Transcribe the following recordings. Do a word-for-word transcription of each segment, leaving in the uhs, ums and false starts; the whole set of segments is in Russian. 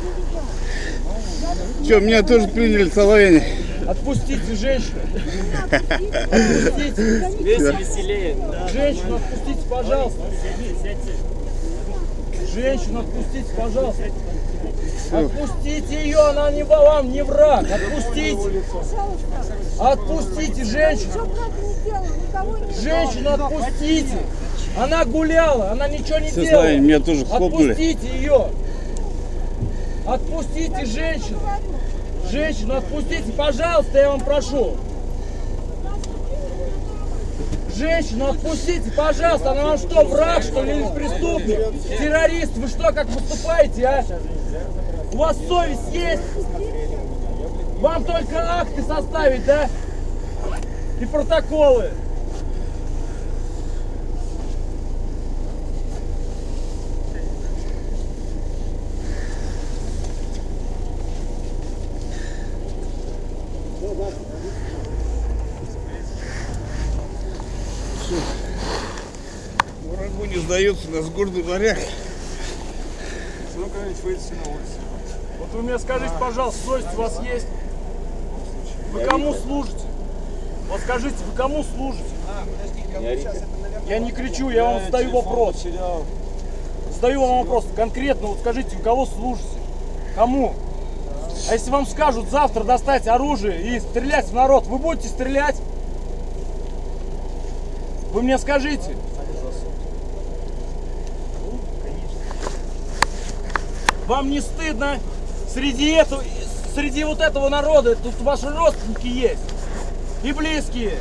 Че, меня тоже приняли в Соловьине. Отпустите женщину. Отпустите. Веселее, веселее. Женщину отпустите, пожалуйста. Женщину отпустите, пожалуйста. Отпустите ее, она не вам, не враг. Отпустите. Отпустите женщину. Женщину отпустите. Она гуляла, она ничего не Все делала. знаю, меня тоже хлопнули. Отпустите ее. Отпустите женщину. Женщину отпустите, пожалуйста, я вам прошу. Женщину отпустите, пожалуйста. Она вам что, враг, что ли, или преступник? Террорист, вы что, как выступаете, а? У вас совесть есть? Вам только акты составить, да? И протоколы. Врагу не сдаются, у нас гордый варяг. Вот вы мне скажите, пожалуйста, совесть у вас есть? Вы кому служите? Вот скажите, вы кому служите? Я не кричу, я вам задаю вопрос. Задаю вам вопрос конкретно, вот скажите, вы кого служите? Кому? А если вам скажут завтра достать оружие и стрелять в народ, вы будете стрелять? Вы мне скажите. Вам не стыдно? Среди этого, среди вот этого народа тут ваши родственники есть и близкие.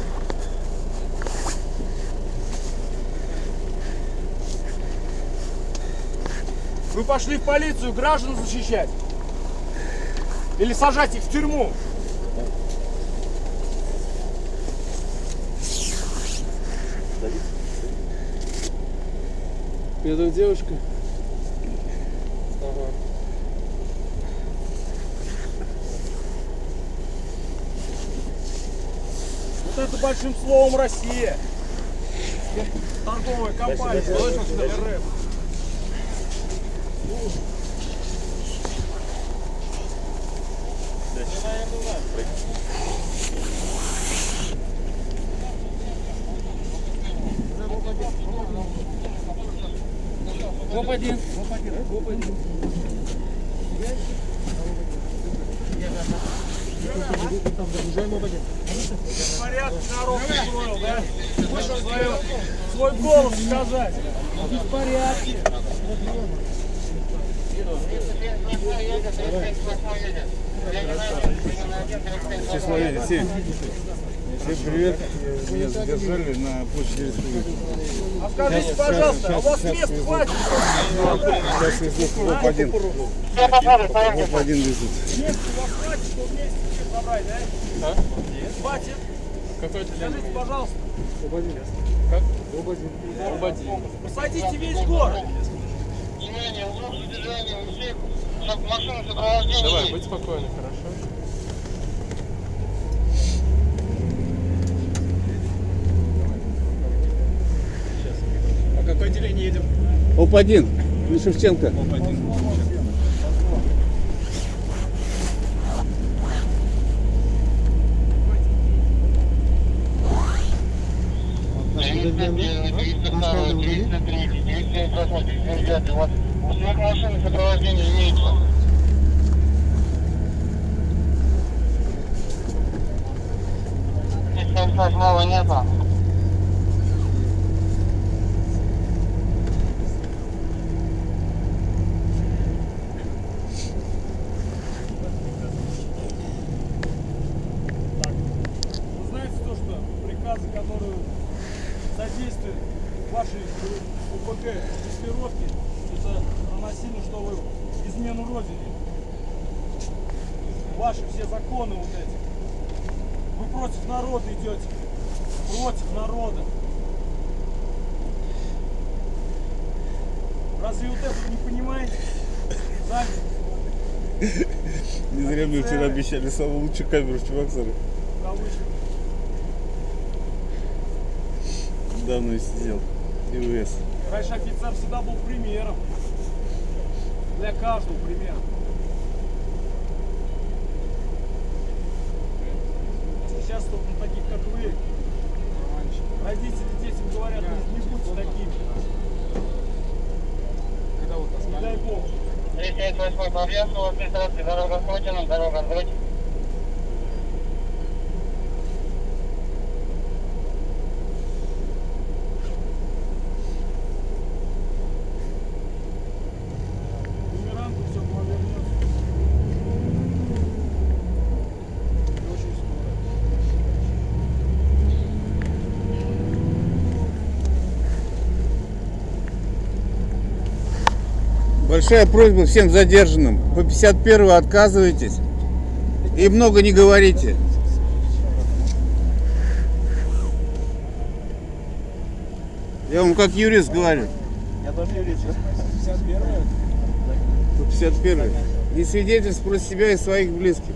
Вы пошли в полицию граждан защищать или сажать их в тюрьму? Это девушка. Ага. Вот это большим словом Россия. Торговая компания. РФ. Гоп один. Гоп один. Гоп один. Беспорядок народ устроил, да? Вышел свое, свой голос сказать. Беспорядки. Все Соловьине, все. Всем привет. Меня задержали на площади Республики. А скажите, пожалуйста, а у вас мест хватит? Сейчас везут ВОП один. ВОП один везут. Мест у вас хватит, что вместе всех собрать, да? А? Хватит. Какой отделение? Скажите, пожалуйста. Как? Ободин. Посадите весь город. Давай, будь спокойны, хорошо? А какое отделение едем? ВОП один. На Шевченко. ВОП один. Машины сопровождения имеется. семьсот восьмого нету. Вы знаете то, что приказы, которые содействуют вашей УПК маскировке, это равносильно, что вы измену Родине. Ваши все законы вот эти. Вы против народа идете. Против народа. Разве вот это не понимаете? Сами. Не зря мне вчера обещали самую лучшую камеру в Чебоксарах. Кавычки. Недавно сидел. ИВС. Раньше офицер всегда был примером. Для каждого пример. Сейчас вот на таких, как вы, родители детям говорят, не, не будьте такими. Не дай бог. тридцать восьмой подъезд, у вас регистрация, дорога Сотина, дорога Сдочь. Бумерангу все повернется. И очень скоро. Большая просьба всем задержанным. По пятьдесят первой отказывайтесь и много не говорите. Я вам как юрист говорю. Я тоже юрист. пятьдесят первая. По пятьдесят первой. Не свидетельств про себя и своих близких.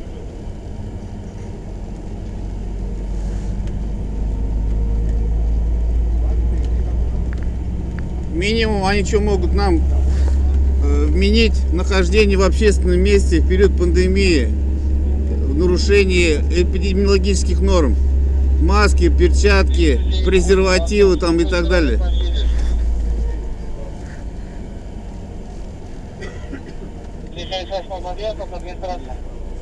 Минимум они что могут нам э, вменить нахождение в общественном месте в период пандемии, в нарушении эпидемиологических норм. Маски, перчатки, презервативы там и так далее. тридцать восьмой подъезд, администрация.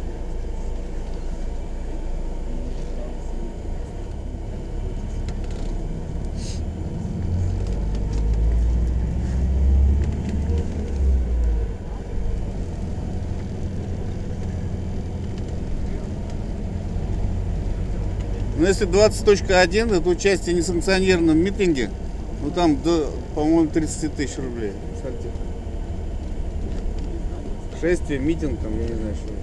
Но если двадцать точка один, это участие в несанкционированном митинге, ну там до, по-моему, тридцать тысяч рублей. Шествие, митинг, там, я не знаю, что.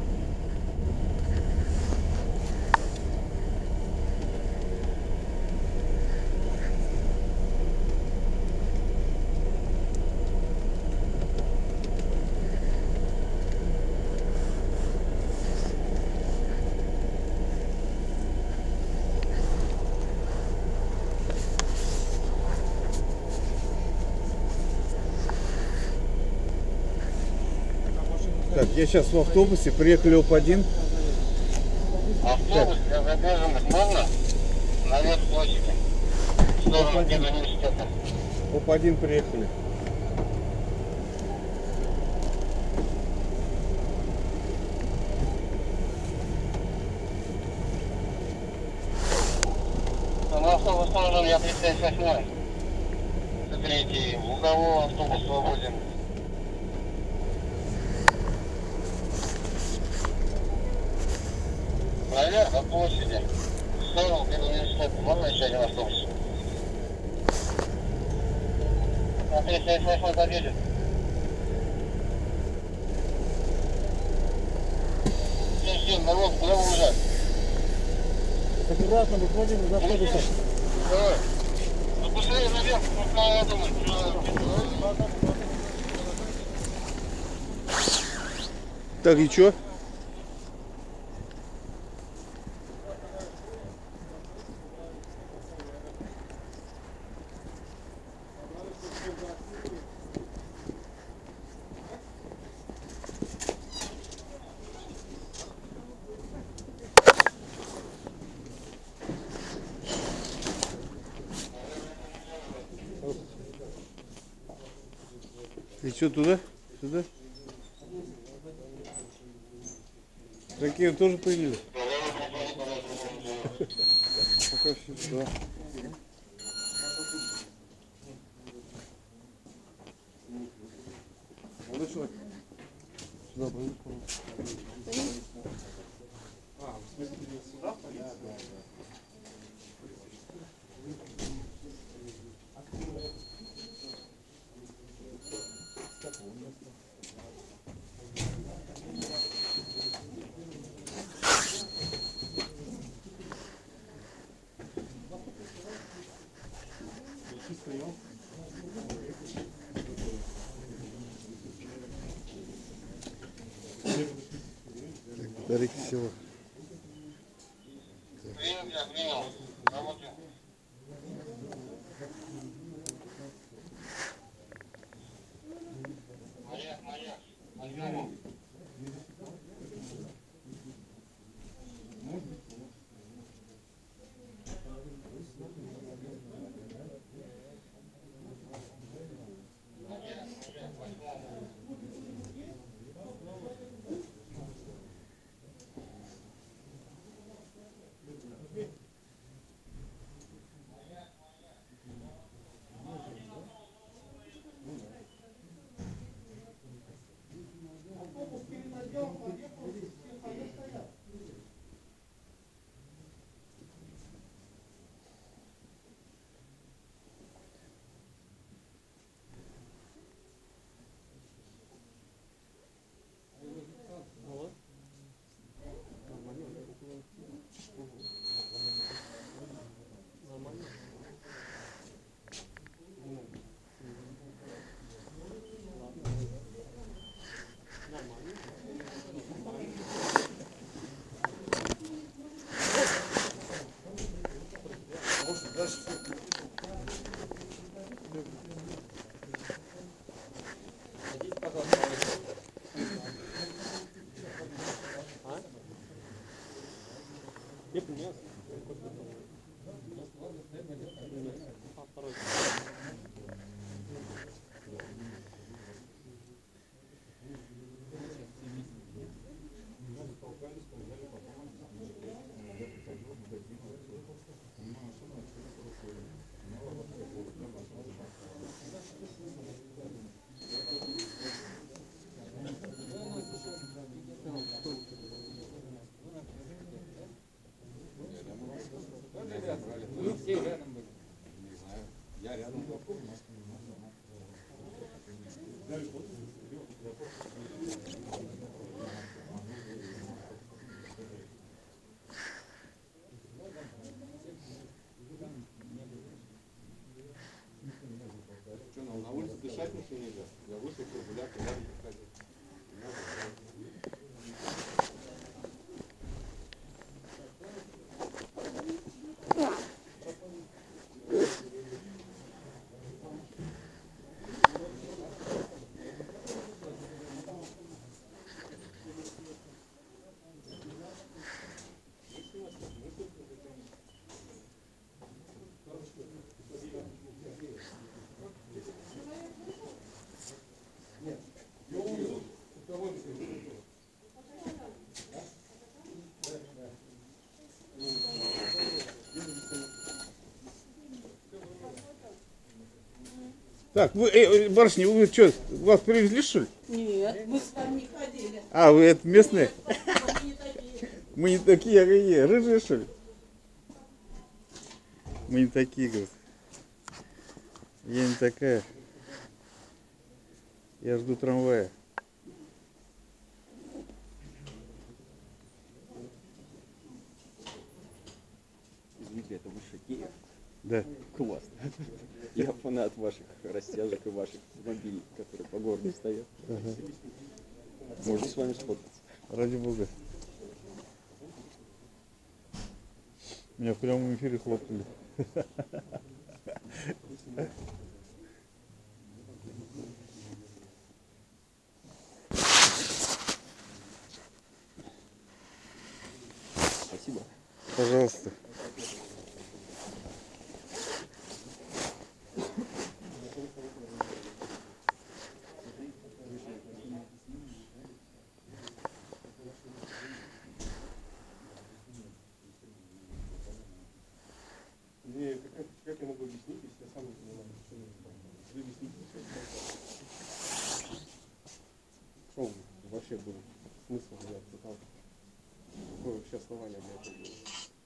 Так, я сейчас в автобусе, приехали ОП один. Автобус для задержанных можно? Наверх площади. В сторону университета. ОП один приехали. На автобус нужен, я тридцать восьмой. Смотрите, у кого автобус свободен? Наверх от площади. В сторону университета. Можно еще один автобус? На тридцать восьмой подъедет. семь семь, народ, куда вы уже? Аккуратно выходим из автобуса. Давай. Ну быстрее наверх, пока я думаю. Так, и чё? И что, туда? Сюда? Такие тоже появились? Пока все сюда. Молодой человек. Сюда пойдешь, пожалуйста. А, в смысле сюда? Дарик всего. Принял, я принял. Работаю. Мария Восьмому. Что, нам на улице дышать ничего нельзя? Я вышел прогуляться, я не ходил. Так, вы, э, барышня, вы что, вас привезли, что ли? Нет, мы с вами не ходили. А, вы это местные? Мы не такие. Мы не такие, а какие? Рыжие, что ли? Мы не такие, говорят. Я не такая. Я жду трамвая. Извините, это вы Шакеев? Да. Классно. Я фанат ваших растяжек и ваших мобилей, которые по городу стоят. Ага. Можно с вами сфоткаться? Ради бога. Меня в прямом эфире хлопнули. Спасибо. Пожалуйста. Мне, как, как я могу объяснить, если я сам не понимаю, что я вы объясните, что вы вообще был смысл для этого? Какое вообще основание для этого было?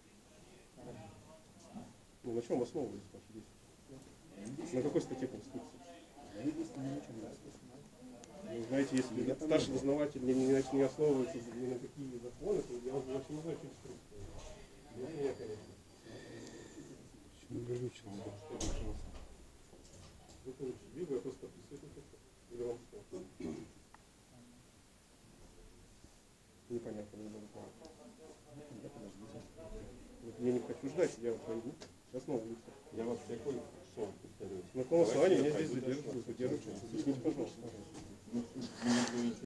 Ну, на чем основывались ваши действия? На какой статье Конституции? Ну, знаете, если старший дознаватель не, не, не основывается ни на какие законы, то я вообще не знаю, что это происходит. Ну, я, конечно. Либо я просто подписываюсь, или вам что? Непонятно, не могу понять. Вот я не хочу ждать, я пойду. Сейчас на улице. Я вообще понял, что повторюсь. На каком основании меня здесь задерживают? Задерживают. Объясните, пожалуйста.